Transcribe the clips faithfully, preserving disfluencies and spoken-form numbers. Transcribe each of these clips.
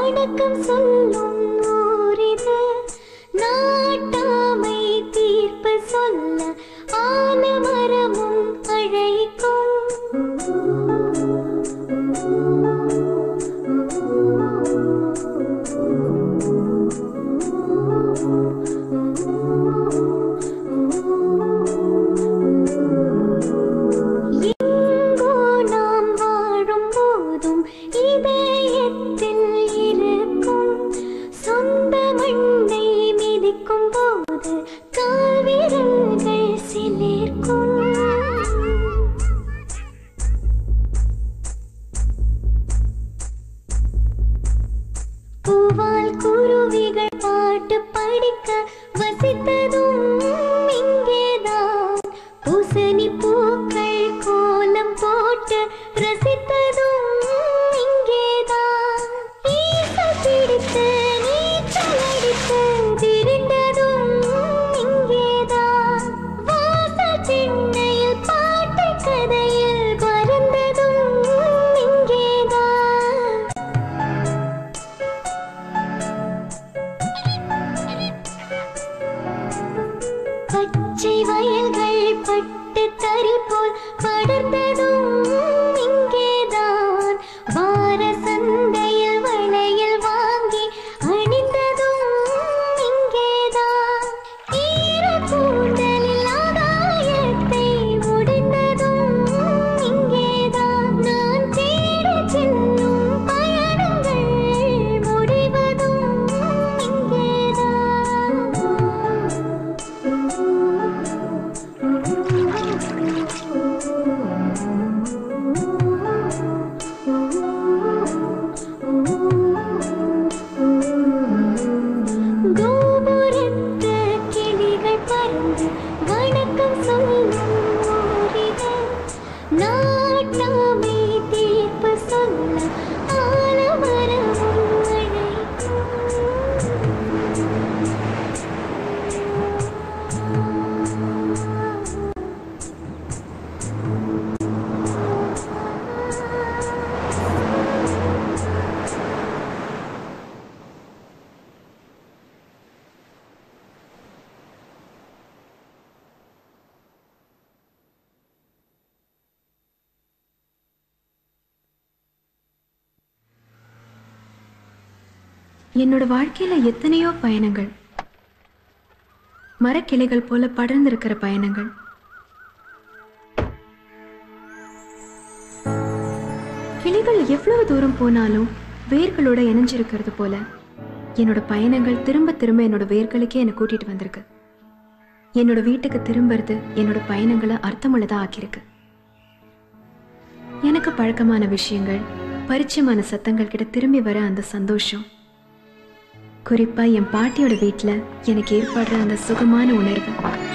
வணக்கம் சொல்லும் ஊரிது. நாட்டாமை தீர்ப்பு சொல்ல ஆலமரமும் அழைக்கும். என்னோட வாழ்க்கையில எத்தனையோ பயணங்கள், மரக்கிளைகள் போல படர்ந்திருக்கிற பயணங்கள். கிளைகள் எவ்வளவு தூரம் போனாலும் வேர்களோட இணைஞ்சிருக்கிறது போல என்னோட பயணங்கள் திரும்ப திரும்ப என்னோட வேர்களுக்கே என்னை கூட்டிட்டு வந்திருக்கு. என்னோட வீட்டுக்கு திரும்புறது என்னோட பயணங்களை அர்த்தமுள்ளதா ஆக்கியிருக்கு. எனக்கு பழக்கமான விஷயங்கள், பரிச்சயமான சத்தங்கள் கிட்ட திரும்பி வர அந்த சந்தோஷம், குறிப்பா என் பாட்டியோட வீட்டுல எனக்கு ஏற்படுற அந்த சுகமான உணர்வு.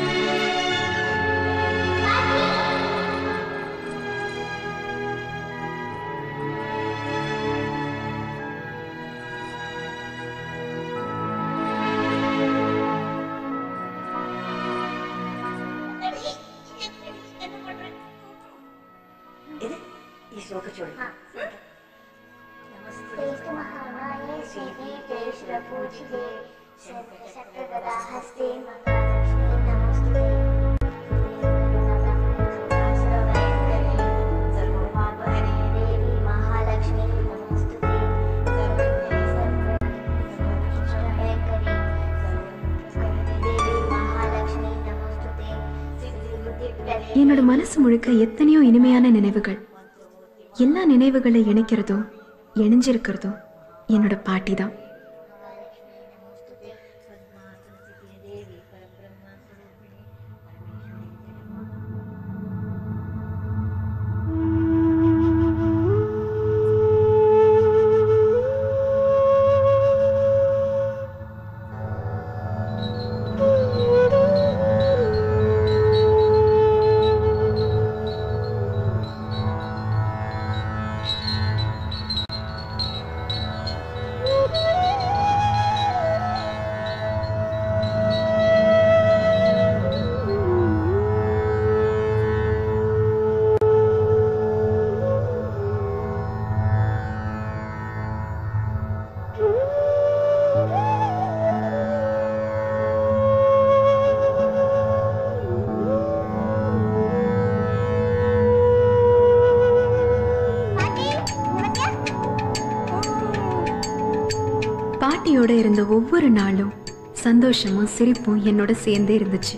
என்னோட மனசு முழுக்க எத்தனையோ இனிமையான நினைவுகள். எல்லா நினைவுகளை இணைக்கிறதும் இணைஞ்சிருக்கிறதும் என்னோட பாட்டி தான். Thank you. பாட்டியோட இருந்த ஒவ்வொரு நாளும் சந்தோஷமும் சிரிப்பும் என்னோட சேர்ந்தே இருந்துச்சு.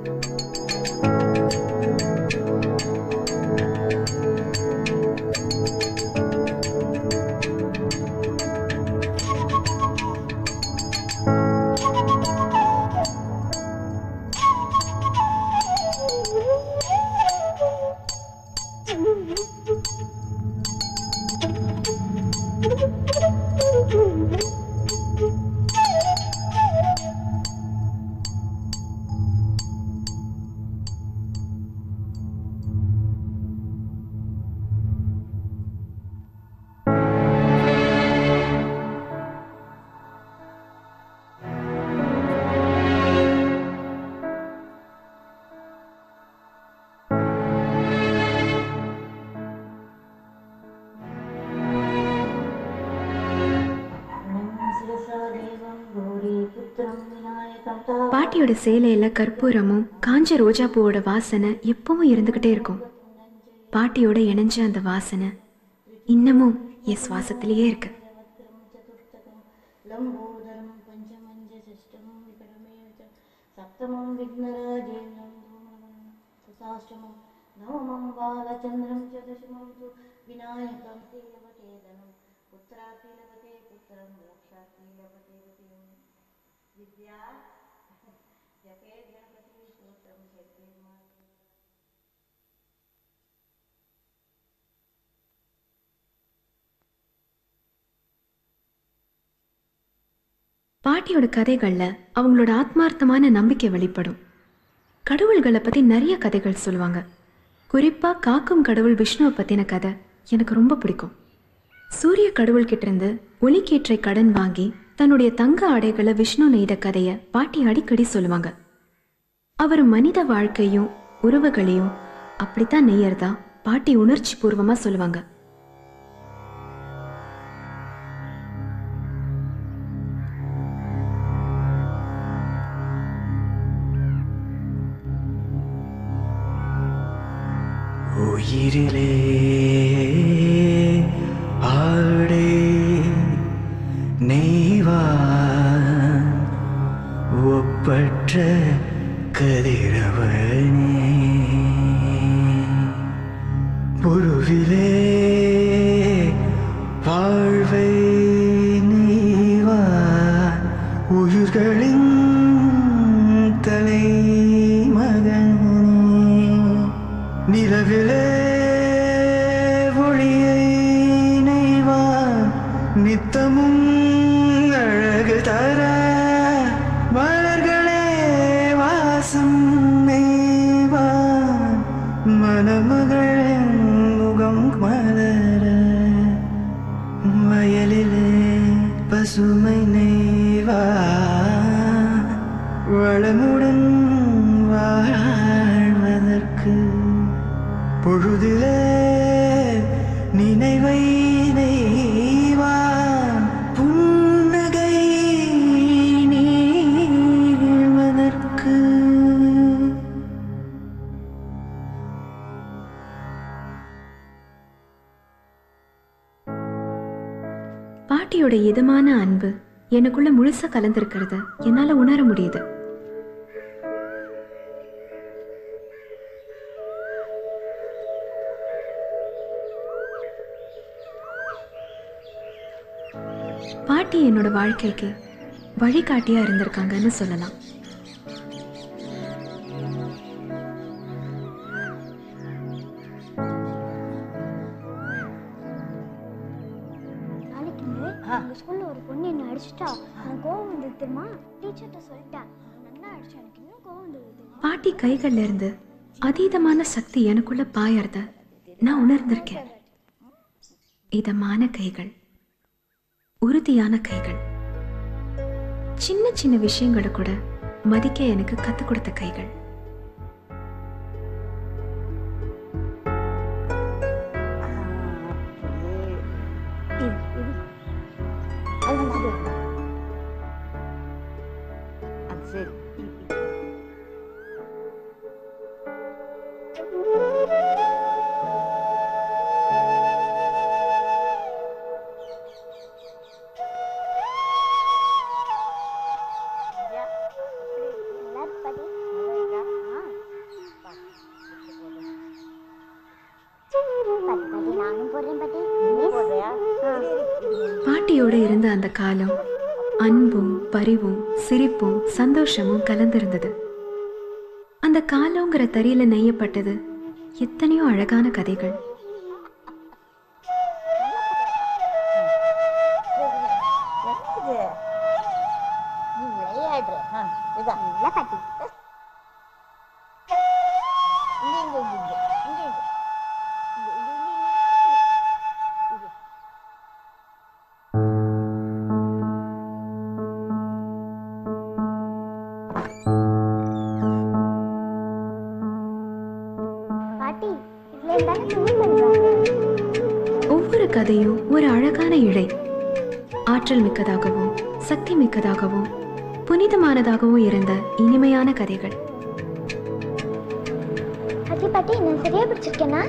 பாட்டியோட சேலையில கற்பூரமும் காஞ்ச ரோஜா பூவோட வாசனை எப்பவும் இருந்துகிட்டே இருக்கும். பாட்டியோட இணைஞ்ச அந்த வாசனை இன்னமும் என் சுவாசத்திலேயே இருக்கு. பாட்டியோட கதைகள்ல அவங்களோட ஆத்மார்த்தமான நம்பிக்கை வெளிப்படும். கடவுள்களை பத்தி நிறைய கதைகள் சொல்லுவாங்க. குறிப்பா காக்கும் கடவுள் விஷ்ணுவை பத்தின கதை எனக்கு ரொம்ப பிடிக்கும். சூரிய கடவுள் கிட்ட இருந்து ஒளிக்கேற்றை கடன் வாங்கி தன்னுடைய தங்க ஆடைகளை விஷ்ணு நெய்த கதைய பாட்டி அடிக்கடி சொல்லுவாங்க. அவர் மனித வாழ்க்கையும் உறவுகளையும் அப்படித்தான் நெய்யறதா பாட்டி உணர்ச்சி பூர்வமா சொல்லுவாங்க. உயிரிலே ஆடே நெய்வான் ஒப்பற்ற கதிரவனே புருவிலே வாழ்வை நெய்வான் உயிர்களின் தலை மகனே நிலவிலே ஒளியை நெய்வான் நித்தமும் அழகு தர மலர்களே வாசம் நெய்வான் மணமகளின் முகம் மலர வயலிலே பசுமை நெய்வான் வளமுடன் வாழ்வதற்கு பொழுதிலே நினைவை நெய்வான் புன்னகை நீள்வதற்கு. பாட்டியோட இதமான அன்பு எனக்குள்ள முழுசா கலந்திருக்கிறத என்னால உணர முடியுது. பாட்டி என்னோட வாழ்க்கைக்கு வழிகாட்டியா இருந்திருக்காங்கன்னு சொல்லலாம். ஸ்கூல்ல ஒரு பொண்ணு என்ன அடிச்சிட்டா, நான் கோவம் வந்து தெரியுமா, டீச்சர்ட்ட சொல்லிட்டேன், நல்லா அடிச்சா எனக்கு இன்னும் கோவம் வந்து. பாட்டி கைகள்ல இருந்து அதீதமான சக்தி எனக்குள்ள பாயறத நான் உணர்ந்திருக்கேன். இதமான கைகள், உறுதியான கைகள், சின்ன சின்ன விஷயங்களை கூட மதிக்க எனக்கு கத்துக் கொடுத்த கைகள். நானும் போடுறேன் பாட்டி. போடுறியா? பாட்டியோட இருந்த அந்த காலம் அன்பும் பரிவும் சிரிப்பும் சந்தோஷமும் கலந்திருந்தது. அந்த காலங்கிற தறியில நெய்யப்பட்டது எத்தனையோ அழகான கதைகள். ஒவ்வொரு கதையும் ஒரு அழகான இழை, ஆற்றல் மிக்கதாகவும் சக்தி மிக்கதாகவும் புனிதமானதாகவும் இருந்த இனிமையான கதைகள். பாட்டி பாட்டி நான் சரியா பிடிச்சிருக்கேனா?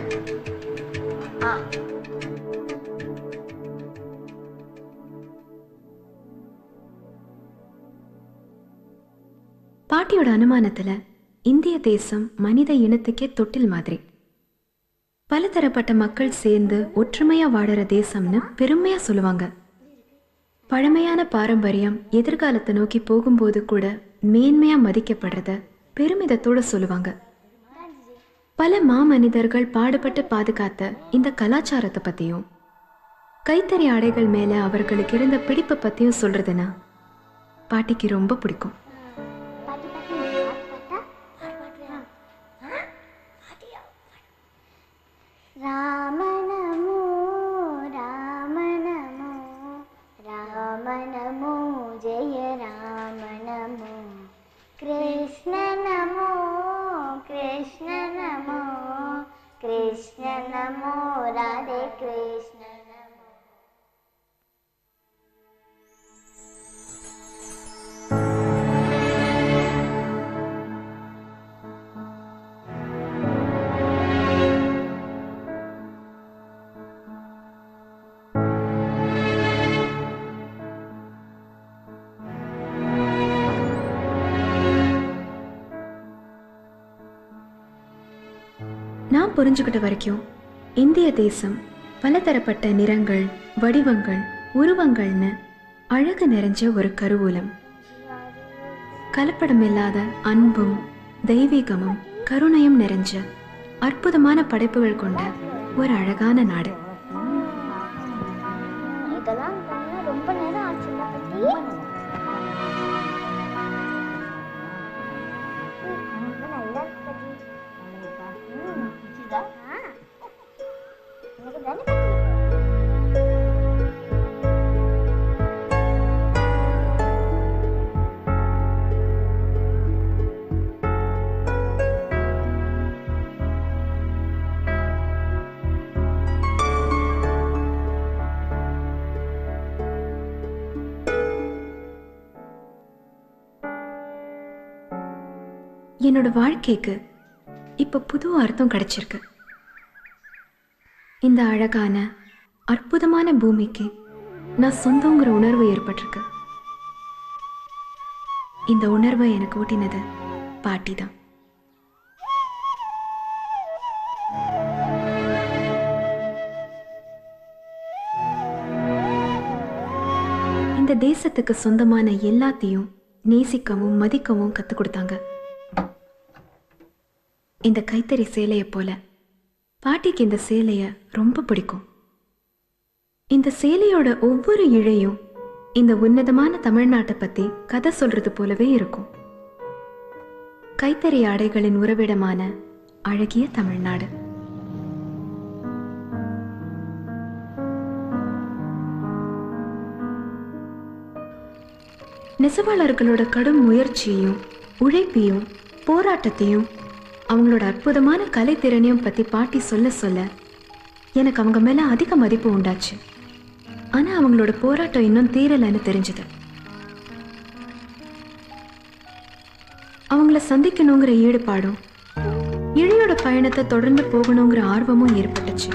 பாட்டியோட அனுமானத்துல இந்திய தேசம் மனித இனத்துக்கே தொட்டில் மாதிரி. பலதரப்பட்ட மக்கள் சேர்ந்து ஒற்றுமையா வாழற தேசம்னு பெருமையா சொல்லுவாங்க. பழமையான பாரம்பரியம் எதிர்காலத்தை நோக்கி போகும்போது கூட மேன்மையா மதிக்கப்படுறத பெருமிதத்தோட சொல்லுவாங்க. பல மாமனிதர்கள் பாடுபட்டு பாதுகாத்த இந்த கலாச்சாரத்தை பத்தியும் கைத்தறி ஆடைகள் மேல அவர்களுக்கு இருந்த பிடிப்பை பத்தியும் சொல்றதுன்னா பாட்டிக்கு ரொம்ப பிடிக்கும். ராம நமோ ராம நமோ ராம நமோ ஜெய ராம நமோ கிருஷ்ண நமோ கிருஷ்ண நமோ கிருஷ்ண நமோ ராதே கிருஷ்ண நமோ. நான் புரிஞ்சுக்கிட்ட வரைக்கும் இந்திய தேசம் பலதரப்பட்ட நிறங்கள் வடிவங்கள் உருவங்கள்னு அழகு நிறைஞ்ச ஒரு கருவூலம். கலப்படம் இல்லாத அன்பும் தெய்வீகமும் கருணையும் நிறைஞ்ச அற்புதமான படைப்புகள் கொண்ட ஒரு அழகான நாடு. இதெல்லாம் ரொம்ப நேரம் ஆச்சுல்ல பாட்டி? நல்லா இருக்கு பாட்டி. எனக்கு தானே பாட்டி. என்னோட வாழ்க்கைக்கு இப்ப புது அர்த்தம் கிடைச்சிருக்கு. இந்த அழகான அற்புதமான பூமிக்கு நான் சொந்தங்கிற உணர்வு ஏற்பட்டிருக்கு. இந்த உணர்வை எனக்கு ஊட்டினது பாட்டி தான். இந்த தேசத்துக்கு சொந்தமான எல்லாத்தையும் நேசிக்கவும் மதிக்கவும் கத்துக் கொடுத்தாங்க. இந்த கைத்தறி சேலையை போல பாட்டிக்கு இந்த சேலைய ரொம்ப பிடிக்கும். இந்த சேலையோட ஒவ்வொரு இழையும் இந்த உன்னதமான தமிழ்நாட்டை பத்தி கதை சொல்றது போலவே இருக்கும். கைத்தறி ஆடைகளின் உறவிடமான அழகிய தமிழ்நாடு. நெசவாளர்களோட கடும் முயற்சியையும் உழைப்பையும் போராட்டத்தையும் அவங்களோட அற்புதமான கலைத்திறனையும் பத்தி பாட்டி சொல்ல சொல்ல எனக்கு அவங்க மேல அதிக மதிப்பு உண்டாச்சு. ஆனா அவங்களோட போராட்டம் இன்னும் தீரலன்னு தெரிஞ்சது. அவங்கள சந்திக்கணுங்கிற ஈடுபாடும் இழையோட பயணத்தை தொடர்ந்து போகணுங்கிற ஆர்வமும் ஏற்பட்டுச்சு.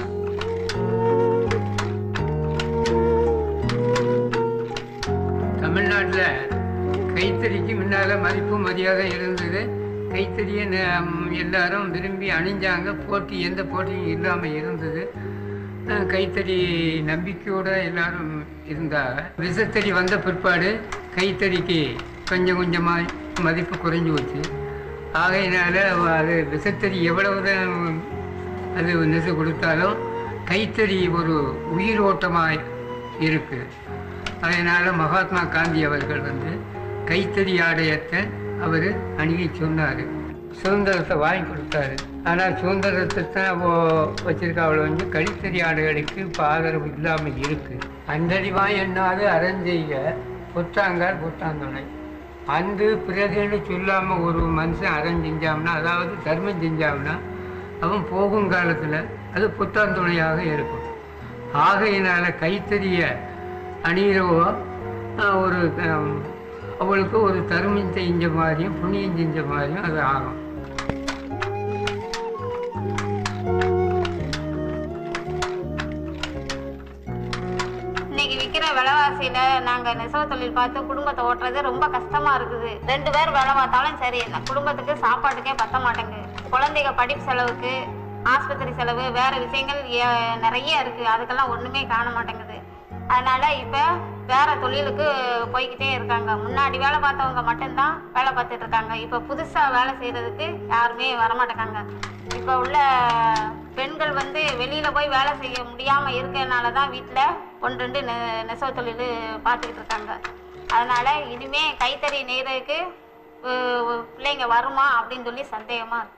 தமிழ்நாட்டில் கைத்தறிக்கு முன்னால மதிப்பு மரியாதை இருந்தது. கைத்தறியை எல்லாரும் விரும்பி அணிஞ்சாங்க. போட்டி எந்த போட்டியும் இல்லாமல் இருந்தது. கைத்தறி நம்பிக்கையோடு எல்லாரும் இருந்தாங்க. விசைத்தறி வந்த பிற்பாடு கைத்தறிக்கு கொஞ்சம் கொஞ்சமாக மதிப்பு குறைஞ்சி போச்சு. ஆகையினால அது விசைத்தறி எவ்வளவுதான் அது நெசு கொடுத்தாலும் கைத்தறி ஒரு உயிரோட்டமாக இருக்குது. அதனால் மகாத்மா காந்தி அவர்கள் வந்து கைத்தறி ஆடையத்தை அவர் அணுகி சொன்னார். சுதந்திரத்தை வாங்கி கொடுத்தாரு. ஆனால் சுதந்திரத்தை தான் வச்சிருக்க அவ்வளோ வந்து கைத்தறி ஆடைகளுக்கு இப்போ ஆதரவு இல்லாமல் இருக்குது. அந்தடிவாய் என்னாது அறஞ்செய்க பொற்றாங்கால் பொற்றாந்துணை. அன்று பிறகுன்னு சொல்லாமல் ஒரு மனுஷன் அறம் செஞ்சாம்னா, அதாவது தர்மம் செஞ்சாம்னா, அவன் போகும் காலத்தில் அது புத்தாந்துணையாக இருக்கும். ஆகையினால் கைத்தறியை அணிகிறவோ ஒரு அவளுக்கு ஒரு தர்மம் செஞ்ச மாதிரியும் புண்ணியம் செஞ்ச மாதிரியும் அது ஆகும். இன்னைக்கு விற்கிற விலைவாசியில நாங்க நெசவு தொழில் பார்த்து குடும்பத்தை ஓட்டுறது ரொம்ப கஷ்டமா இருக்குது. ரெண்டு பேர் வேலை பார்த்தாலும் சரி, குடும்பத்துக்கு சாப்பாட்டுக்கே பத்த மாட்டேங்குது. குழந்தைங்க படிப்பு செலவுக்கு, ஆஸ்பத்திரி செலவு, வேற விஷயங்கள் நிறைய இருக்கு. அதுக்கெல்லாம் ஒண்ணுமே காண மாட்டேங்குது. அதனால இப்ப வேற தொழிலுக்கு போய்கிட்டே இருக்காங்க. முன்னாடி வேலை பார்த்தவங்க மட்டும்தான் வேலை பார்த்துட்டு இருக்காங்க. இப்ப புதுசா வேலை செய்யறதுக்கு யாருமே வரமாட்டேங்காங்க. இப்ப உள்ள பெண்கள் வந்து வெளியில போய் வேலை செய்ய முடியாம இருக்கிறதுனாலதான் வீட்டுல ஒன்று ரெண்டு நெ நெசவு தொழில் பார்த்துக்கிட்டு இருக்காங்க. அதனால இனிமே கைத்தறி நெய்றதுக்கு பிள்ளைங்க வருமா அப்படின்னு சொல்லி சந்தேகமா இருக்கு.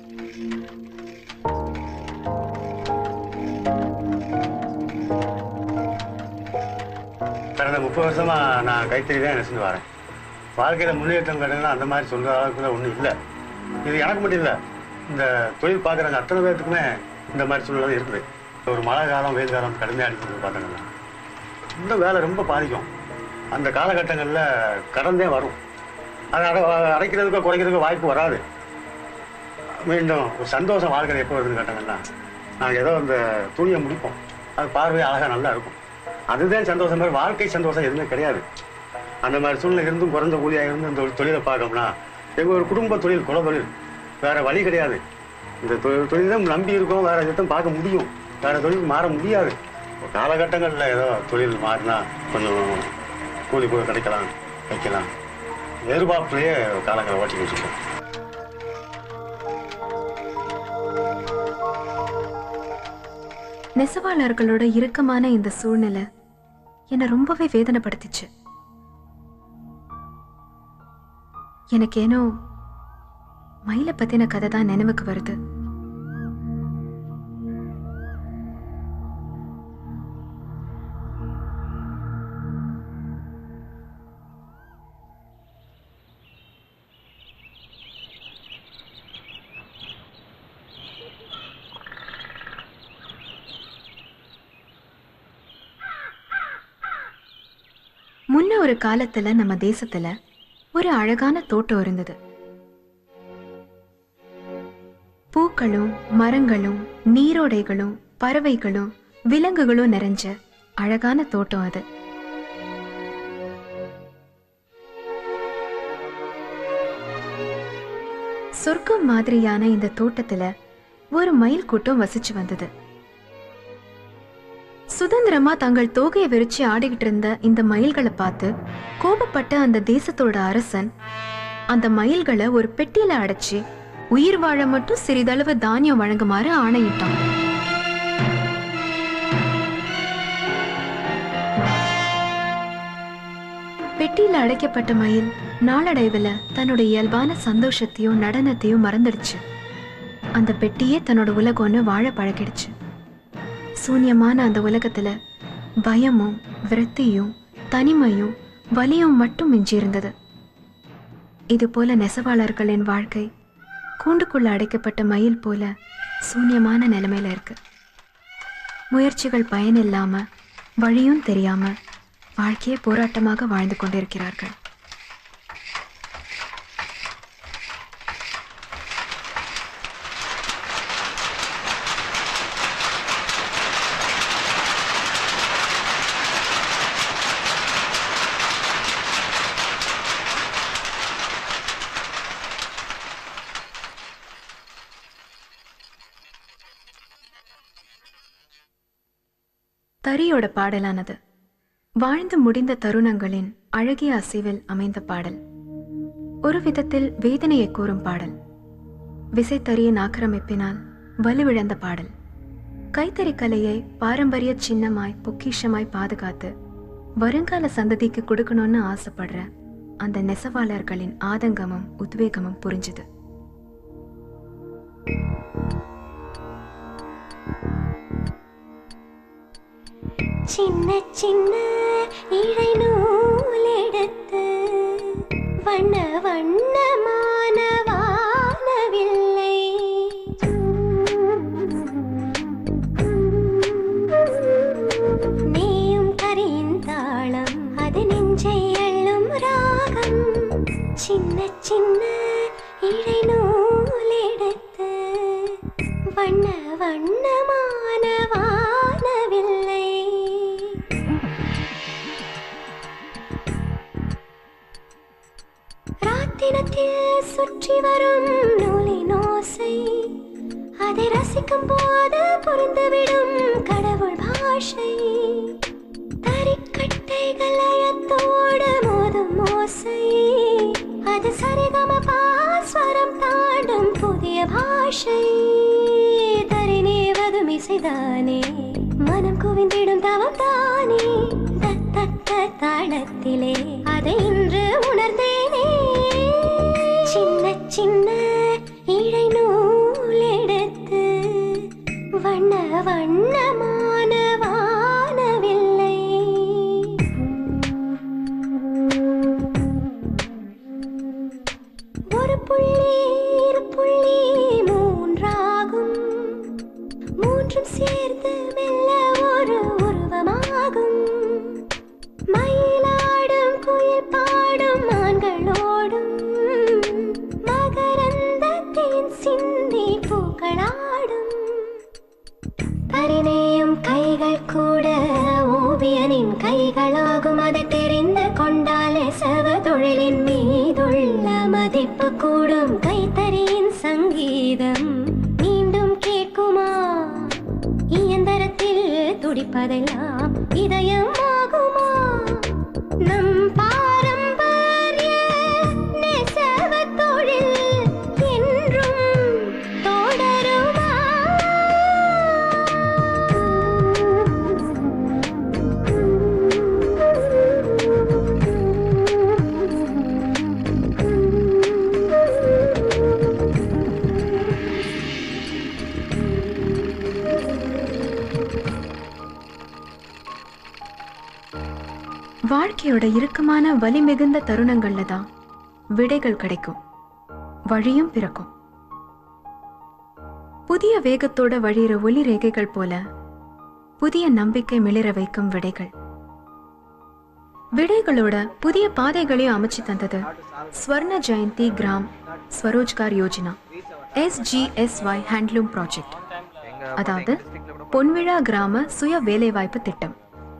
கடந்த முப்பது வருஷமா நான் கைத்தறி தான் நெசந்து வரேன். வாழ்க்கையில் முன்னேற்றம் கிடையாது அந்த மாதிரி சொல்கிற அளவுக்கு ஒன்றும் இல்லை. இது எனக்கு மட்டும் இல்லை, இந்த தொழில் பார்க்குறாங்க அத்தனை பேர்த்துக்குமே இந்த மாதிரி சூழ்நிலை இருக்குது. ஒரு மழை காலம் வெயில் காலம் கடுமையாக அடிக்கிறது பார்த்தோங்கன்னா இன்னும் வேலை ரொம்ப பாதிக்கும். அந்த காலகட்டங்களில் கடந்தே வரும். அதை அடை அடைக்கிறதுக்கோ குறைக்கிறதுக்கோ வாய்ப்பு வராது. மீண்டும் ஒரு சந்தோஷம் வாழ்க்கை எப்போ வருதுன்னு கேட்டாங்கன்னா நாங்கள் ஏதோ அந்த துணியை முடிப்போம், அது பார்வை அழகாக நல்லா இருக்கும். அதுதான் சந்தோஷம். மாதிரி வாழ்க்கை சந்தோஷம் எதுவுமே கிடையாது. அந்த மாதிரி சூழ்நிலை இருந்தும் குறைந்த கூலியாக இருந்து இந்த ஒரு தொழிலை பார்க்கணும்னா எங்கள் ஒரு குடும்ப தொழில், குல தொழில், வேறு வழி கிடையாது. இந்த தொழில் தொழில் தான் நம்பி இருக்கோம், வேறு எதுவும் பார்க்க முடியும், வேறு தொழில் மாற முடியாது. காலகட்டங்களில் ஏதோ தொழில் மாறினா கொஞ்சம் கூலி போய் கிடைக்கலாம், வைக்கலாம், எதிர்பார்ப்புலேயே காலங்களை ஓட்டி வச்சுருக்கோம். நெசவாளர்களோட இறுக்கமான இந்த சூழ்நிலை என்னை ரொம்பவே வேதனைப்படுத்திச்சு. எனக்கு ஏனோ மயிலை பத்தின கதை தான் நினைவுக்கு வருது. முன்ன ஒரு காலத்துல நம்ம தேசத்துல ஒரு அழகான தோட்டம் இருந்தது. பூக்களும் மரங்களும் நீரோடைகளும் பறவைகளும் விலங்குகளும் நிறைஞ்ச அழகான தோட்டம் அது. சொர்க்கம் மாதிரியான இந்த தோட்டத்துல ஒரு மயில் கூட்டம் வசிச்சு வந்தது. சுதந்திரமா தங்கள் தோகையை விரிச்சு ஆடிக்கிட்டு இருந்த இந்த மயில்களை பார்த்து கோபப்பட்ட அந்த தேசத்தோட அரசன் அந்த மயில்களை ஒரு பெட்டியில அடைச்சு உயிர் வாழ மட்டும் சிறிதளவு தானியம் வழங்குமாறு ஆணையிட்டான். பெட்டியில அடைக்கப்பட்ட மயில் நாளடைவுல தன்னோட இயல்பான சந்தோஷத்தையும் நடனத்தையும் மறந்துடுச்சு. அந்த பெட்டியே தன்னோட உலகம்னு வாழ பழகிடுச்சு. சூன்யமான அந்த உலகத்துல பயமும் விரக்தியும் தனிமையும் வலியும் மட்டும் மிஞ்சி இருந்தது. இது போல நெசவாளர்களின் வாழ்க்கை கூண்டுக்குள்ள அடைக்கப்பட்ட மயில் போல சூன்யமான நிலைமையில இருக்கு. முயற்சிகள் பயனில்லாம வழியும் தெரியாம வாழ்க்கையை போராட்டமாக வாழ்ந்து கொண்டிருக்கிறார்கள். தரியோட பாடலானது வாழ்ந்து முடிந்த தருணங்களின் அழகிய அசைவில் அமைந்த பாடல். ஒரு விதத்தில் வேதனையை கூறும் பாடல். விசைத்தறியின் ஆக்கிரமிப்பினால் வலுவிழந்த பாடல். கைத்தறி கலையை பாரம்பரிய சின்னமாய் பொக்கிஷமாய் பாதுகாத்து வருங்கால சந்ததிக்கு கொடுக்கணும்னு ஆசைப்படுற அந்த நெசவாளர்களின் ஆதங்கமும் உத்வேகமும் புரிஞ்சுது. சின்ன சின்ன இழை நூல் எடுத்து வண்ண வண்ணமான வானவில்லை நீயும் கரியின் தாளம் அது நெஞ்சை அள்ளும் ராகம். சின்ன சின்ன இழை நூல் எடுத்து வண்ண வண்ணமான வானவில்லை ராத்தினத்தில் சுற்றி வரும் நூலின் ஓசை அதை ரசிக்கும் போது புரிந்துவிடும் கடவுள் பாஷை. தரிக்கட்டைகள் லயத்தோடு மோதும் ஓசை அது சரிகம பாஸ்வரம் தாண்டும் புதிய பாஷை. தரிநேவதும் இசைதானே மனம் குவிந்திடும் தவம் தானே. தத்த தாளத்திலே அதை இன்று உணர்ந்தேனே. சின்ன சின்ன இழை நூல் எடுத்து வண்ண வண்ணமான வானவில்லை. ஒரு புள்ளி இரு புள்ளி மூன்றாகும் மூன்றும் சேர்ந்து மெல்ல ஒரு உருவமாகும். மயிலாடும் குயில் பாடும் மான்களோடும் மகரந்தத்தின் சிந்தி பூக்களாடும். பரிநேயும் கைகள் கூட ஓவியனின் கைகளாகும். அதை தெரிந்து கொண்டாலே சவ தொழிலின் மீதுள்ள மதிப்பு கூடும். கைத்தறியின் சங்கீதம் மீண்டும் கேட்குமா? இயந்திரத்தில் துடிப்பதெல்லாம் இதயம் ஆகுமா? நம் பாரம்பரிய நெசவ தொழில் என்றும் தொடருமா? வாழ்க்கையோட இறுக்கமான வலி மிகுந்த தருணங்கள்ல தான் விடைகள் கிடைக்கும், வழியும் பிறக்கும். புதிய வேகத்தோட வழியிற ஒளி ரேகைகள் போல புதிய நம்பிக்கை மிளிர வைக்கும் விடைகள். விடைகளோட புதிய பாதைகளையும் அமைச்சு தந்தது Swarna Jayanti Gram Swarozgar Yojana, S G S Y handloom project, அதாவது பொன்விழா கிராம சுய வேலைவாய்ப்பு திட்டம்.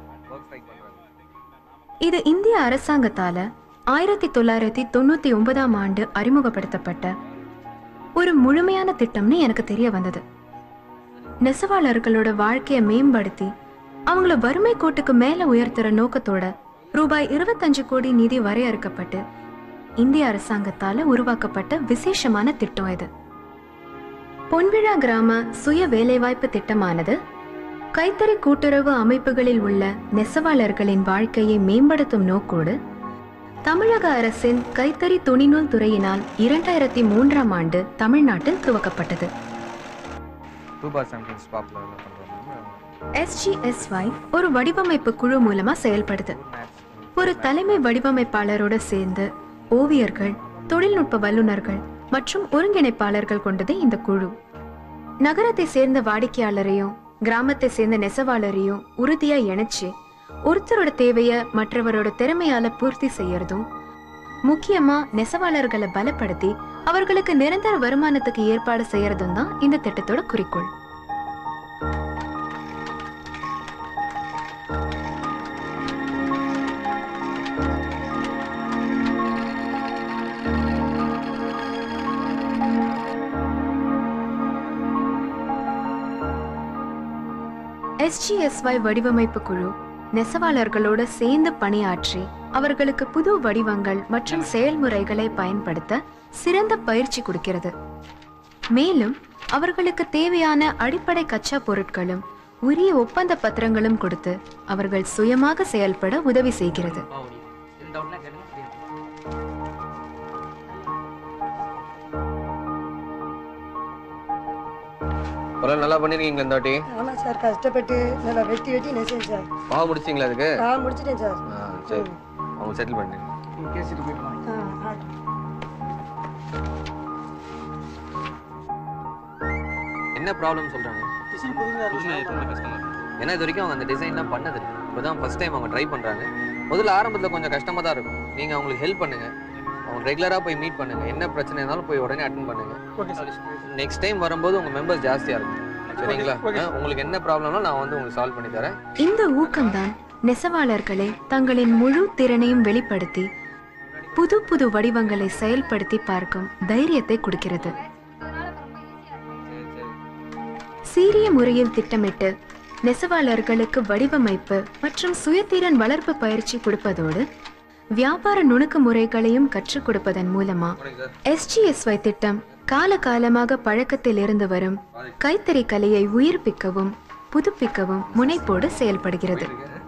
இது இந்திய அரசாங்கத்தால ஆயிரத்தி தொள்ளாயிரத்தி தொண்ணூத்தி ஒன்பதாம் ஆண்டு அறிமுகப்படுத்தப்பட்ட ஒரு முழுமையான திட்டம்னு எனக்கு தெரிய வந்தது. நெசவாளர்களோட வாழ்க்கையை மேம்படுத்தி அவங்கள வறுமை கோட்டுக்கு மேல உயர்த்துற நோக்கத்தோட ரூபாய் இருபத்தஞ்சு கோடி நிதி வரையறுக்கப்பட்டு இந்திய அரசாங்கத்தால உருவாக்கப்பட்ட விசேஷமான திட்டம் இது. பொன்விழா கிராம சுய வேலைவாய்ப்பு திட்டமானது கைத்தறி கூட்டுறவு அமைப்புகளில் உள்ள நெசவாளர்களின் வாழ்க்கையை மேம்படுத்தும் நோக்கோடு தமிழக அரசின் கைத்தறி துணிநூல் துறையினால் இரண்டாயிரத்தி மூன்றாம் ஆண்டு தமிழ்நாட்டில் துவக்கப்பட்டது. எஸ் ஜி எஸ் ஒய் ஒரு வடிவமைப்பு குழு மூலமா செயல்படுது. ஒரு தலைமை வடிவமைப்பாளரோட சேர்ந்து ஓவியர்கள், தொழில்நுட்ப வல்லுநர்கள் மற்றும் ஒருங்கிணைப்பாளர்கள் கொண்டது இந்த குழு. நகரத்தை சேர்ந்த வாடிக்கையாளரையும் கிராமத்தை சேர்ந்த நெசவாளரையும் உறுதியா இணைச்சு ஒருத்தரோட தேவைய மற்றவரோட திறமையால பூர்த்தி செய்யறதும், முக்கியமா நெசவாளர்களை பலப்படுத்தி அவர்களுக்கு நிரந்தர வருமானத்துக்கு ஏற்பாடு செய்யறதும் தான் இந்த திட்டத்தோட குறிக்கோள். எஸ்ஜிஎஸ்ஒய் வடிவமைப்பு குழு நெசவாளர்களோட சேர்ந்து பணியாற்றி அவர்களுக்கு புது வடிவங்கள் மற்றும் செயல்முறைகளை பயன்படுத்த சிறந்த பயிற்சி கொடுக்கிறது. மேலும் அவர்களுக்கு தேவையான அடிப்படை கச்சா பொருட்களும் உரிய ஒப்பந்த பத்திரங்களும் கொடுத்து அவர்கள் சுயமாக செயல்பட உதவி செய்கிறது. நல்லா பண்ணிருக்கீங்க இந்த வாட்டி. ஆமா சார், கஷ்டப்பட்டு நல்லா வெட்டி வெட்டி நெசேன் சார். பாவ முடிச்சிங்களா அதுக்கு? ஆ முடிச்சிட்டேன் சார். சரி, அவங்க செட்டில் பண்ணுங்க. கேசிட்டு போய்டுவாங்க. என்ன ப்ராப்ளம் சொல்றாங்க? டிசைன் புதுமையா இருக்கு கஸ்டமர். ஏன்னா இது வரைக்கும் அவங்க அந்த டிசைன்லாம் பண்ணது இல்லை. இப்போதான் ஃபர்ஸ்ட் டைம் அவங்க ட்ரை பண்றாங்க. முதல்ல ஆரம்பத்தில் கொஞ்சம் கஷ்டமா தான் இருக்கும். நீங்க அவங்களுக்கு ஹெல்ப் பண்ணுங்க. அவங்க ரெகுலராக போய் மீட் பண்ணுங்க. என்ன பிரச்சனை இருந்தாலும் போய் உடனே அட்டென்ட் பண்ணுங்க. நெக்ஸ்ட் டைம் வரும்போது உங்க மெம்பர்ஸ் ஜாஸ்தியா இருக்கும். சரிங்களா? உங்களுக்கு என்ன ப்ராப்ளம்னா நான் வந்து உங்களுக்கு சால்வ் பண்ணி தரேன். இந்த ஊக்கம்தான் நெசவாளர்களை தங்களின் முழு திறனையும் வெளிப்படுத்தி புது புது வடிவங்களை செயல்படுத்தி பார்க்கும் தைரியத்தை கொடுக்கிறது. சீரிய முறையில் திட்டமிட்டு நெசவாளர்களுக்கு வடிவமைப்பு மற்றும் சுயத்திறன் வளர்ப்பு பயிற்சி கொடுப்பதோடு வியாபார நுணுக்க முறைகளையும் கற்றுக் கொடுப்பதன் மூலமா எஸ்ஜிஎஸ்ஒய் திட்டம் காலகாலமாக பழக்கத்தில் இருந்து வரும் கைத்தறி கலையை உயிர்ப்பிக்கவும் புதுப்பிக்கவும் முனைப்போடு செயல்படுகிறது.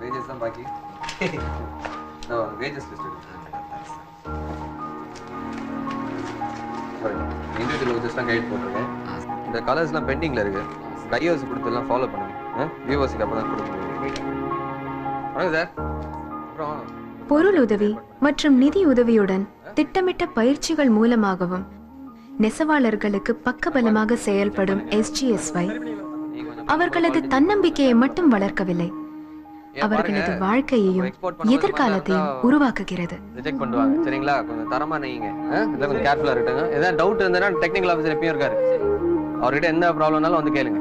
இந்த கலர்ஸ்லாம் பெண்டிங்ல இருக்கு. டையர்ஸ் கொடுத்தெல்லாம் ஃபாலோ பண்ணுங்க. வியூவர்ஸ்க்கு அப்பதான் கொடுக்க முடியும். சார், பொருள் உதவி மற்றும் நிதி உதவியுடன் திட்டமிட்ட பயிற்சிகள் மூலமாகவும் நெசவாளர்களுக்கு பக்கபலமாக செயல்படும் எஸ்ஜிஎஸ்ஒய் அவர்களது தன்னம்பிக்கையை மட்டும் வளர்க்கவில்லை, அவர்களது வாழ்க்கையையும் எதிர்காலத்தையும் உருவாக்குகிறது. ரிஜெக்ட் பண்ணுவாங்க. சரிங்களா? கொஞ்சம் தரமா நீங்க இதெல்லாம் கொஞ்சம் கேர்ஃபுல்லா இருக்கீங்க. ஏதாவது டவுட் இருந்தனா டெக்னிக்கல் ஆபீசர் எப்பயும் இருக்காரு. அவர்கிட்ட என்ன ப்ராப்ளம்னாலும் வந்து கேளுங்க.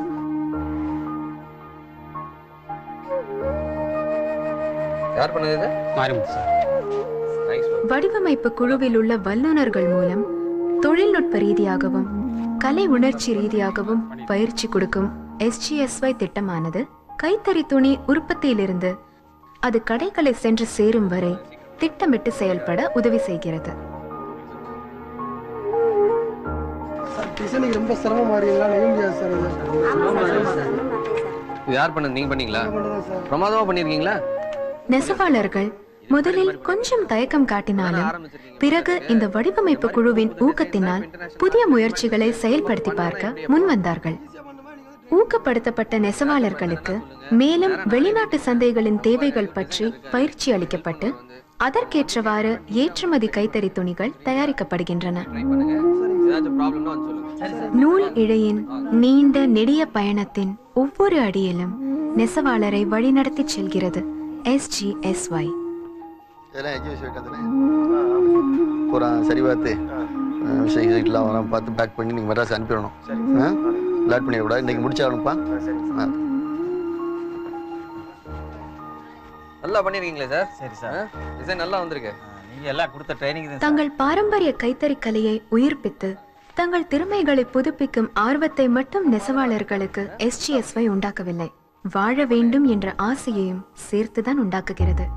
யார் பண்ணது? மாரிமுத்து சார். வடிவமைப்பு குழுவில் உள்ள வல்லுநர்கள் மூலம் தொழில்நுட்ப ரீதியாகவும் கலை உணர்ச்சி ரீதியாகவும் பயிற்சி கொடுக்கும் எஸ்ஜிஎஸ்ஒய் திட்டமானது கைத்தறி துணி உற்பத்தியிலிருந்து அது கடைகளை சென்று சேரும் வரை திட்டமிட்டு செயல்பட உதவி செய்கிறது. ரொம்ப சிரமமா யார் பண்ணது? நீங்க பண்ணீங்களா? பிரமாதமா பண்ணிருக்கீங்களா? நெசவாளர்கள் முதலில் கொஞ்சம் தயக்கம் காட்டினாலும் பிறகு இந்த வடிவமைப்பு குழுவின் ஊக்கத்தினால் புதிய முயற்சிகளை செயல்படுத்தி பார்க்க முன் வந்தார்கள். ஊக்கப்படுத்தப்பட்ட நெசவாளர்களுக்கு மேலும் வெளிநாட்டு சந்தைகளின் தேவைகள் பற்றி பயிற்சி அளிக்கப்பட்டு அதற்கேற்றவாறு ஏற்றுமதி கைத்தறி துணிகள் தயாரிக்கப்படுகின்றன. நூல் இழையின் நீண்ட நெடிய பயணத்தின் ஒவ்வொரு அடியிலும் நெசவாளரை வழிநடத்தி செல்கிறது எஸ்ஜிஎஸ்ஒய். சரி பார்த்து விஷயம்லாம் வர பார்த்து பேக் பண்ணி நீங்கள் மெட்ராஸ் அனுப்பிடணும். லேட் பண்ணிடக்கூடாது. இன்னைக்கு முடிச்சாகணும்ப்பா. நல்லா பண்ணிருக்கீங்களே சார். சரி சார், டிசைன் நல்லா வந்திருக்கு. நீங்க எல்லாம் கொடுத்த ட்ரைனிங். தங்கள் பாரம்பரிய கைத்தறி கலையை உயிர்ப்பித்து தங்கள் திறமைகளை புதுப்பிக்கும் ஆர்வத்தை மட்டும் நெசவாளர்களுக்கு எஸ்ஜிஎஸ்ஒய் உண்டாக்கவில்லை, வாழ வேண்டும் என்ற ஆசையையும் சேர்த்துதான் உண்டாக்குகிறது.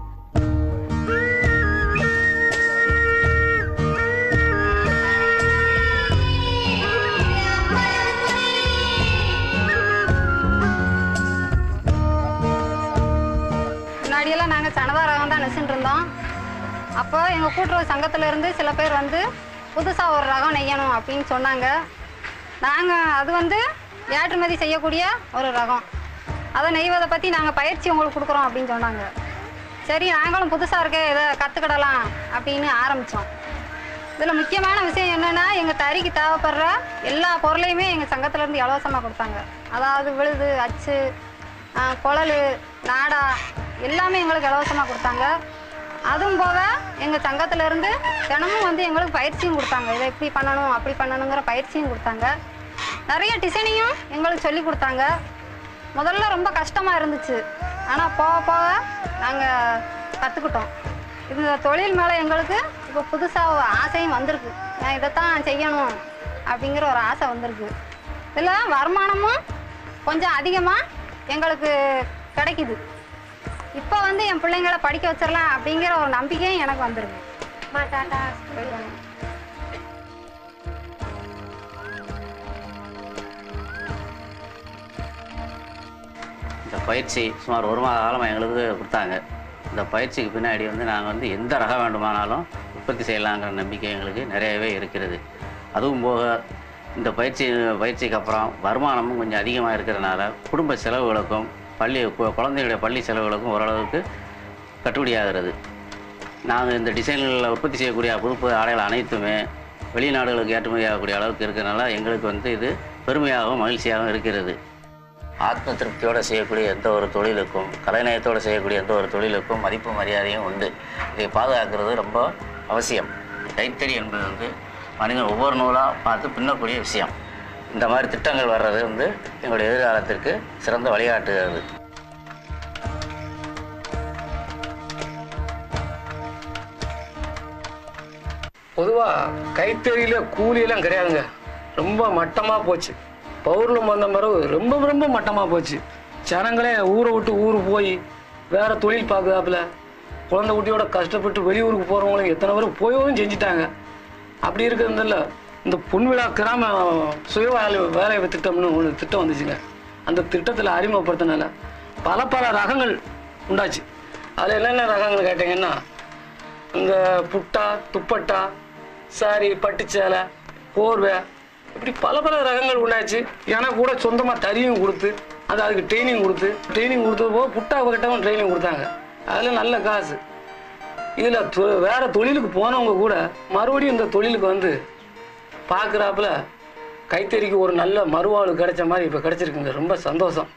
முன்னாடியெல்லாம் நாங்கள் சனதா ரகம் தான் நெசின்னு இருந்தோம். அப்போ எங்கள் கூட்டுறவு சங்கத்திலேருந்து சில பேர் வந்து புதுசாக ஒரு ரகம் நெய்யணும் அப்படின்னு சொன்னாங்க. நாங்கள் அது வந்து ஏற்றுமதி செய்யக்கூடிய ஒரு ரகம், அதை நெய்வதை பற்றி நாங்கள் பயிற்சி உங்களுக்கு கொடுக்குறோம் அப்படின்னு சொன்னாங்க. சரி, நாங்களும் புதுசாக இருக்க இதை கற்றுக்கிடலாம் அப்படின்னு ஆரம்பித்தோம். இதில் முக்கியமான விஷயம் என்னென்னா, எங்கள் தறிக்கு தேவைப்படுற எல்லா பொருளையுமே எங்கள் சங்கத்திலேருந்து இலவசமாக கொடுத்தாங்க. அதாவது விழுது, அச்சு, குழல், நாடா எல்லாமே எங்களுக்கு இலவசமாக கொடுத்தாங்க. அதுவும் போக எங்கள் சங்கத்திலேருந்து தினமும் வந்து எங்களுக்கு பயிற்சியும் கொடுத்தாங்க. இதை இப்படி பண்ணணும் அப்படி பண்ணணுங்கிற பயிற்சியும் கொடுத்தாங்க. நிறைய டிசைனையும் எங்களுக்கு சொல்லி கொடுத்தாங்க. முதல்ல ரொம்ப கஷ்டமாக இருந்துச்சு, ஆனால் போக போக நாங்கள் கற்றுக்கிட்டோம். இந்த தொழில் மேலே எங்களுக்கு இப்போ புதுசாக ஆசையும் வந்திருக்கு. நான் இதைத்தான் செய்யணும் அப்படிங்கிற ஒரு ஆசை வந்திருக்கு. இதில் வருமானமும் கொஞ்சம் அதிகமாக எங்களுக்கு கிடைக்குது. இப்போ வந்து என் பிள்ளைங்களை படிக்க வச்சிடலாம் அப்படிங்கிற ஒரு நம்பிக்கையும் எனக்கு வந்துருக்கு. மா டாட்டா. இந்த பயிற்சி சுமார் ஒரு மாத காலமாக எங்களுக்கு கொடுத்தாங்க. இந்த பயிற்சிக்கு பின்னாடி வந்து நாங்கள் வந்து எந்த ரகம் வேண்டுமானாலும் உற்பத்தி செய்யலாங்கிற நம்பிக்கை எங்களுக்கு நிறையவே இருக்கிறது. அதுவும் போக இந்த பயிற்சி பயிற்சிக்கு அப்புறம் வருமானமும் கொஞ்சம் அதிகமாக இருக்கிறதுனால குடும்ப செலவுகளுக்கும் பள்ளி குழந்தைகளுடைய பள்ளி செலவுகளுக்கும் ஓரளவுக்கு கட்டுப்படியாகிறது. நாங்கள் இந்த டிசைன்களில் உற்பத்தி செய்யக்கூடிய புதுப்பு ஆடைகள் அனைத்துமே வெளிநாடுகளுக்கு ஏற்றுமதி ஆகக்கூடிய அளவுக்கு இருக்கிறதுனால எங்களுக்கு வந்து இது பெருமையாகவும் மகிழ்ச்சியாகவும் இருக்கிறது. ஆத்ம திருப்தியோடு செய்யக்கூடிய எந்த ஒரு தொழிலுக்கும் கலைநயத்தோடு செய்யக்கூடிய எந்த ஒரு தொழிலுக்கும் மதிப்பு மரியாதையும் உண்டு. இதை பாதுகாக்கிறது ரொம்ப அவசியம். கைத்தறி என்பது வந்து மனிதன் ஒவ்வொரு நூலாக பார்த்து பின்னக்கூடிய விஷயம். இந்த மாதிரி திட்டங்கள் வர்றது வந்து எங்களுடைய எதிர்காலத்திற்கு சிறந்த வழிகாட்டுகிறது. பொதுவாக கைத்தறியில் கூலியெல்லாம் கிடையாதுங்க. ரொம்ப மட்டமாக போச்சு. பௌர்ணம் வந்த மரபு ரொம்ப ரொம்ப மட்டமாக போச்சு. ஜனங்களே ஊரை விட்டு ஊர் போய் வேறு தொழில் பார்க்குறாப்புல குழந்தை குட்டியோட கஷ்டப்பட்டு வெளியூருக்கு போகிறவங்களும் எத்தனை பேர் போயும் செஞ்சுட்டாங்க. அப்படி இருக்கிறதுல இந்த பொன்விழா கிராம சுய வேலை வேலை திட்டம்னு ஒரு திட்டம் வந்துச்சுங்க. அந்த திட்டத்தில் அறிமுகப்படுத்தினால பல பல ரகங்கள் உண்டாச்சு. அதில் என்னென்ன ரகங்கள் கேட்டிங்கன்னா இந்த புட்டா, துப்பட்டா, சாரி, பட்டுச்சேலை, போர்வை, இப்படி பல பல ரகங்கள் உண்டாச்சு. எனக்கு கூட சொந்தமாக தறியும் கொடுத்து அது அதுக்கு ட்ரைனிங் கொடுத்து ட்ரைனிங் கொடுத்தது போக புட்டா கிட்டவும் ட்ரைனிங் கொடுத்தாங்க. அதில் நல்ல காசு. இதில் தொ வேறு தொழிலுக்கு போனவங்க கூட மறுபடியும் இந்த தொழிலுக்கு வந்து பார்க்குறாப்புல கைத்தறிக்கு ஒரு நல்ல மறுவாழ்வு கிடைச்ச மாதிரி இப்போ கிடைச்சிருக்குங்க. ரொம்ப சந்தோஷம்.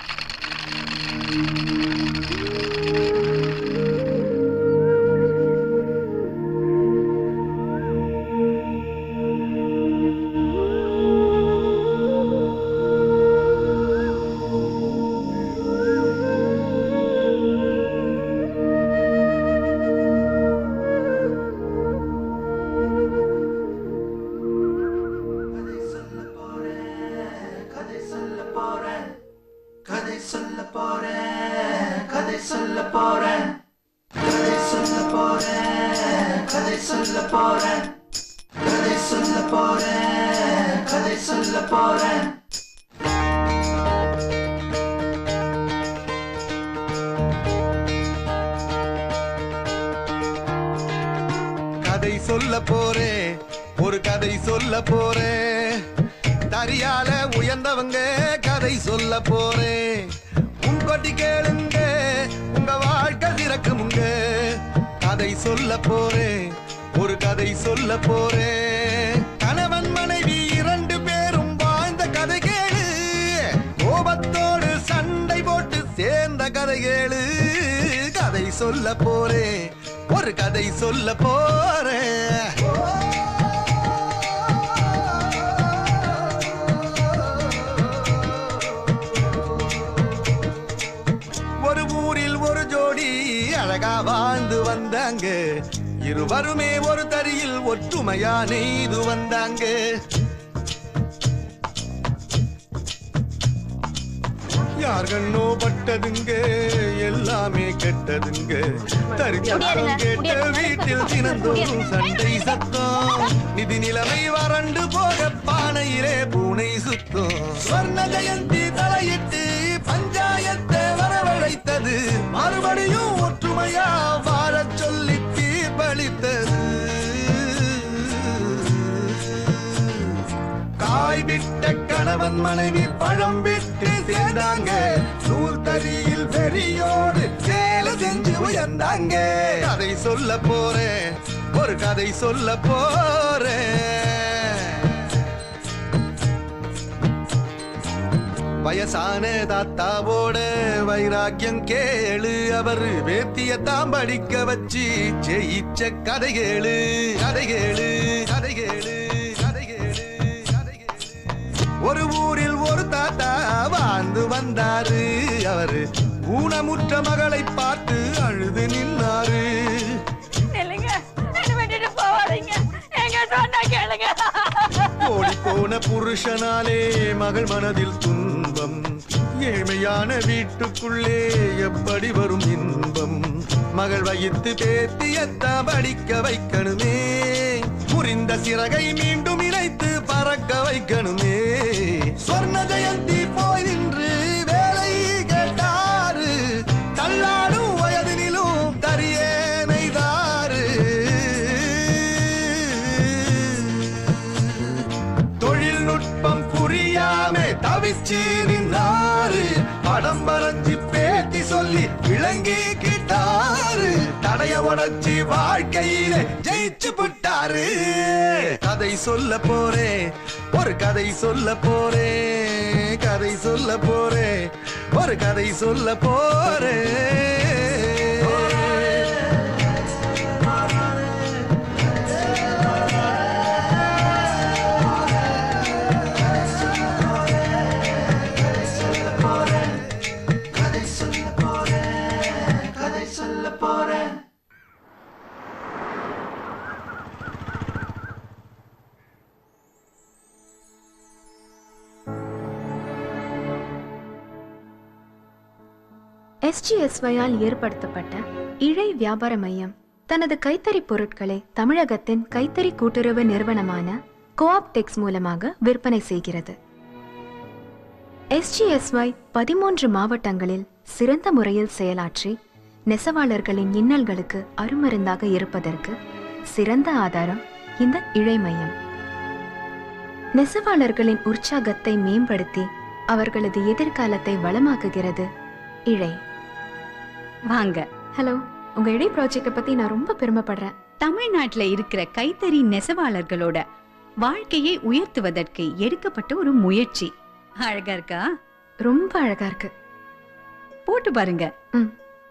கதை சொல்ல போறேன், ஒரு கதை சொல்ல போறேன். தரியால உயர்ந்தவங்க கதை சொல்ல போறேன். உங்கொட்டி கேளுங்க, உங்க வாழ்க்கை திறக்குமுங்க. கதை சொல்ல போறேன், ஒரு கதை சொல்ல போறேன். கணவன் மனைவி இரண்டு பேரும் வாழ்ந்த கதை கேளு. கோபத்தோடு சண்டை போட்டு சேர்ந்த கதை கேளு. கதை சொல்ல போறேன், ஒரு கதை சொல்ல போறேன். ஒரு ஊரில் ஒரு ஜோடி அழகா வாழ்ந்து வந்தாங்க. இருவருமே ஒரு தறியில் ஒற்றுமையா நெய்து வந்தாங்க. யார் கண்ணோ பட்டதுங்க, எல்லாமே கெட்டதுங்க. தரிசனம் கேட்ட வீட்டில் தினந்தோறும் சண்டை சத்தம். நிதி நிலைமை வறண்டு போக பானையிலே பூனை சுத்தம். ஸ்வர்ண ஜெயந்தி தலையிட்டு பஞ்சாயத்தை வரவழைத்தது. மறுபடியும் ஒற்றுமையா வாழச் சொல்லி தீர்ப்பளித்தது. காய் விட்ட கணவன் மனைவி பழம் விட்டு சேர்ந்தாங்க. நூல் தறியில் பெரியோடு வேலை செஞ்சு உயர்ந்தாங்க. கதை சொல்ல போறேன், ஒரு கதை சொல்ல போறேன். வயசான தாத்தாவோட வைராக்கியம் கேளு. அவர் வேத்தியத்தான் படிக்க வச்சு ஜெயிச்ச கதை கேளு. கதை கேளு, கதை கேளு. ஒரு ஊரில் ஒரு தாத்தா வாழ்ந்து வந்தாரு. அவரு ஊனமுற்ற மகளை பார்த்து அழுது நின்னாரு. ஓடி போன புருஷனாலே மகள் மனதில் துன்பம். ஏழ்மையான வீட்டுக்குள்ளே எப்படி வரும் இன்பம்? மகள் வயிற்று பேத்தியத்தான் படிக்க வைக்கணுமே, முறிந்த சிறகை மீண்டும் இணைத்து பறக்க வைக்கணுமே. சொர்ண ஜெயந்தி போய் நின்று வேலை கேட்டாரு, தள்ளாடும் வயதினிலும் தரியே நெய்தாரு. தொழில்நுட்பம் புரியாம தவிச்சு நின்னாரு, படம் வரைஞ்சி பேட்டி சொல்லி விளங்கி கிட்டாரு. தடைய உடைச்சி வாழ்க்கையில ஜெயிச்சு புட்டாரு. கதை சொல்ல போறேன், ஒரு கதை சொல்ல போறேன், கதை சொல்ல போறேன், ஒரு கதை சொல்ல போறேன். எஸ் ஜி எஸ் ஒய்-ஆல் ஏற்படுத்தப்பட்ட இழை வியாபார மையம் தனது கைத்தறி பொருட்களை தமிழகத்தின் கைத்தறி கூட்டுறவு நிறுவனமான கோஆப்டெக்ஸ் மூலமாக விற்பனை செய்கிறது. எஸ் ஜி எஸ் ஒய் பதிமூன்று மாவட்டங்களில் சிறந்த முறையில் செயலாற்றி நெசவாளர்களின் இன்னல்களுக்கு அருமருந்தாக இருப்பதற்கு சிறந்த ஆதாரம் இந்த இழை மையம். நெசவாளர்களின் உற்சாகத்தை மேம்படுத்தி அவர்களது எதிர்காலத்தை வளமாக்குகிறது இழை. வாங்க. ஹலோ, உங்க இழை ப்ராஜெக்ட பத்தி நான் ரொம்ப பெருமைப்படுறேன். தமிழ்நாட்டுல இருக்கிற கைத்தறி நெசவாளர்களோட வாழ்க்கையை உயர்த்துவதற்கு எடுக்கப்பட்ட ஒரு முயற்சி. அழகா இருக்கா? ரொம்ப அழகா இருக்கு. போட்டு பாருங்க. ம்.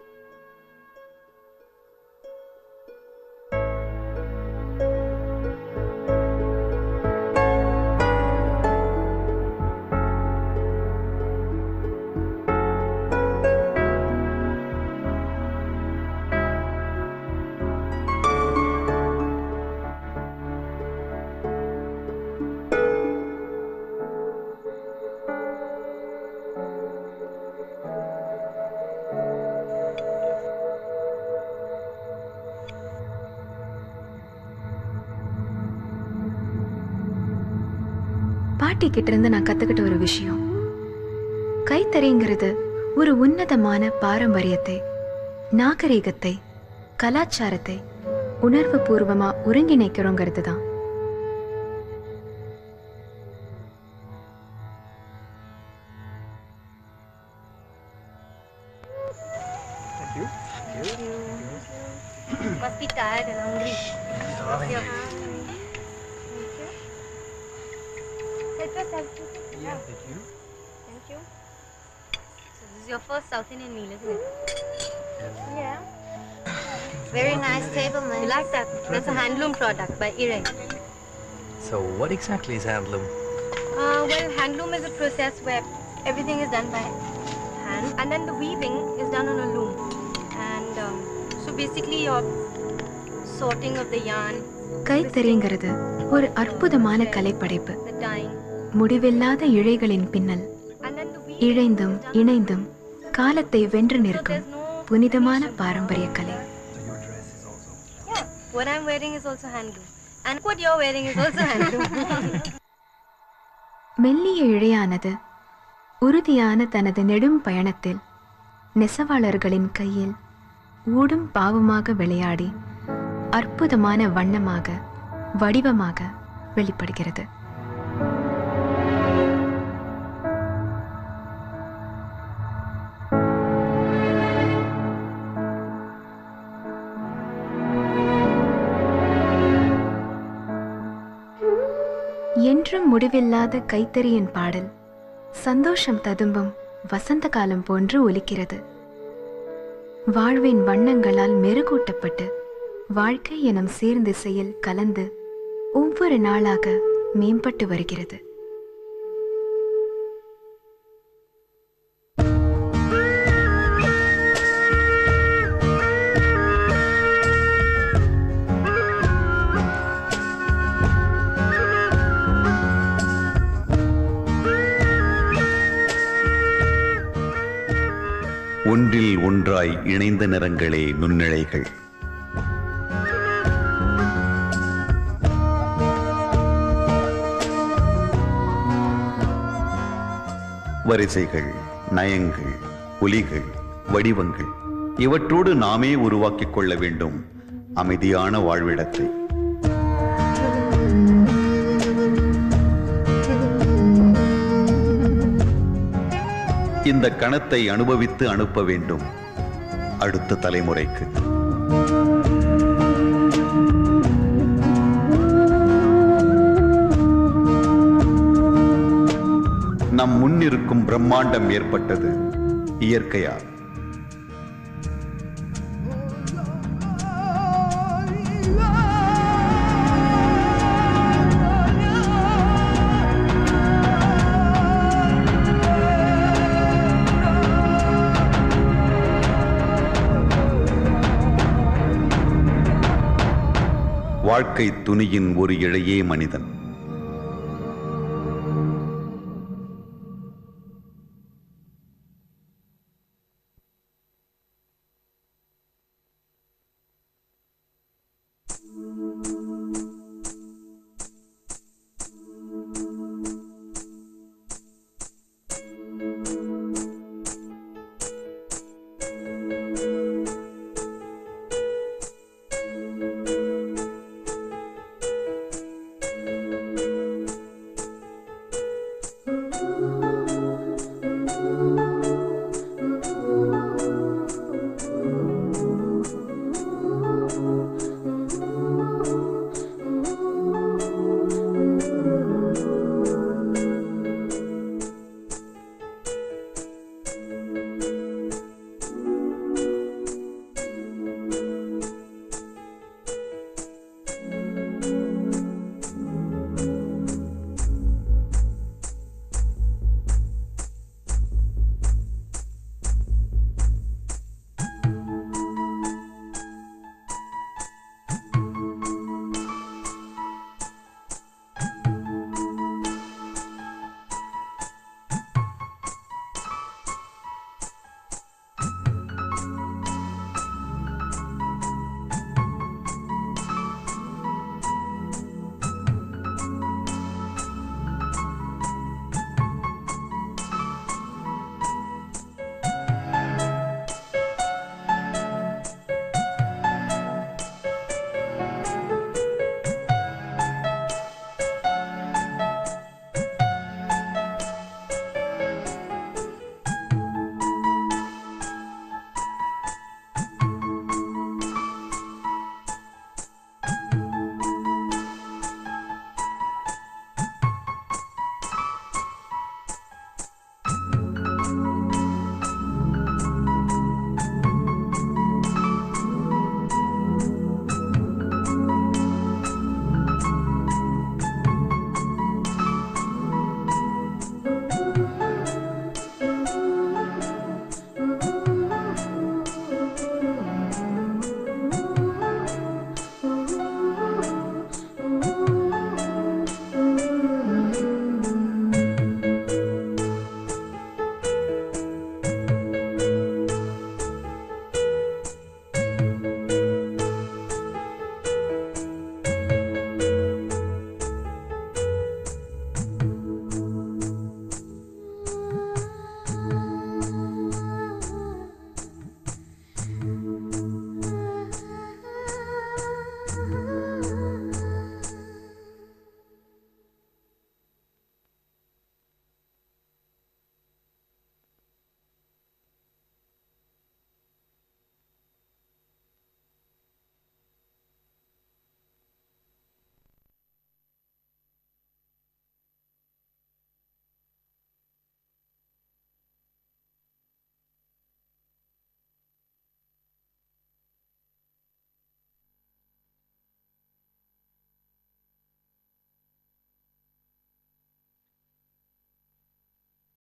பாட்டி கிட்ட இருந்து நான் கத்துக்கிட்ட ஒரு விஷயம், கைத்தறிங்கிறது ஒரு உன்னதமான பாரம்பரியத்தை, நாகரீகத்தை, கலாச்சாரத்தை உணர்வு பூர்வமா ஒருங்கிணைக்கிறோங்கிறது தான். Must be tired and hungry. Here. Yeah, thank you. Thank you. So this is your first South Indian meal, isn't it? Yeah. Very nice table, man. You like that? That's a handloom product by Irai. So what exactly is handloom? Uh, well, handloom is a process where everything is done by hand, and then the weaving is done on a loom. And um, so basically, you're sorting of the yarn. கைத்தறிங்கிறது ஒரு அற்புதமான கலைப்படைப்பு. The dyeing. முடிவில்லாத இழைகளின் பின்னல், இழைந்தும் இணைந்தும் காலத்தை வென்று நிற்கும் புனிதமான பாரம்பரிய கலை. Yeah, what I'm wearing is also handloom, and what you're wearing is also handloom. மெல்லிய இழையானது உறுதியான தனது நெடும் பயணத்தில் நெசவாளர்களின் கையில் ஊடும் பாவமாக விளையாடி அற்புதமான வண்ணமாக வடிவமாக வெளிப்படுகிறது. என்றும் முடிவில்லாத கைத்தறியின் பாடல் சந்தோஷம் ததும்பும் வசந்த காலம் போன்று ஒலிக்கிறது. வாழ்வின் வண்ணங்களால் மெருகூட்டப்பட்டு வாழ்க்கை எனும் சீர்திசையில் கலந்து ஒவ்வொரு நாளாக மேம்பட்டு வருகிறது. ஒன்றில் ஒன்றாய் இணைந்த நிறங்களே நுண்ணிழைகள். வரிசைகள், நயங்கள், ஒலிகள், வடிவங்கள் இவற்றோடு நாமே உருவாக்கிக் கொள்ள வேண்டும் அமைதியான வாழ்விடத்தை. இந்த கணத்தை அனுபவித்து அனுப்ப வேண்டும் அடுத்த தலைமுறைக்கு. நம் முன்னிருக்கும் பிரம்மாண்டம் ஏற்பட்டது இயற்கையா? வாழ்க்கை துணியின் ஒரு இழையே மனிதன்.